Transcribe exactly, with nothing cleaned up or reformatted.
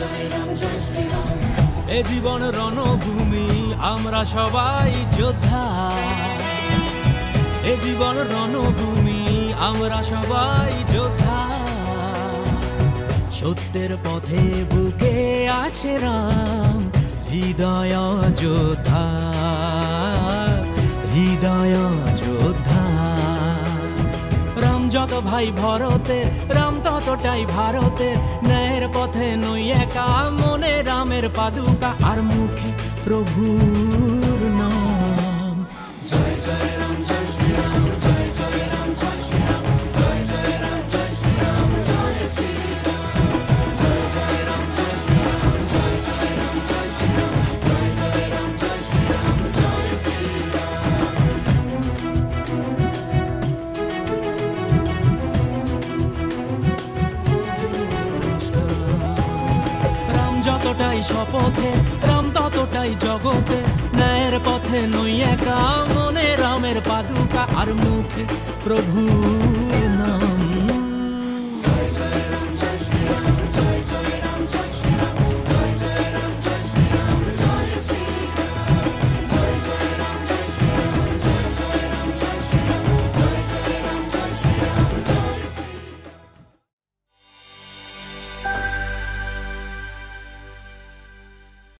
এ জীবন রণভূমি আমরা সবাই যোদ্ধা, এ জীবন রণভূমি আমরা সবাই যোদ্ধা। সত্যের পথে বুকে আছে রাম, হৃদয় যোদ্ধা, হৃদয় যোদ্ধা। রাম যত ভাই ভরতের, রাম ততটাই ভারতের। ন্যায়ের পথে নই একা, মনে রামের পাদুকা আর মুখে প্রভুর নাম। জয় জয় রাম জয় শ্রী রাম, জয় জয় রাম জয় শ্রী রাম, জয় জয় রাম জয় শ্রী রাম, জয় শ্রী রাম, জয় জয় রাম জয় শ্রী রাম, জয় জয় রাম জয় শ্রী রাম, জয় জয় রাম জয় শ্রী রাম, জয় শ্রী রাম। রাম যতটাই শপথে, রাম ততটাই জগতে। ন্যায়ের পথে নই একা, মনে রামের পাদুকা আর মুখে প্রভুর নাম।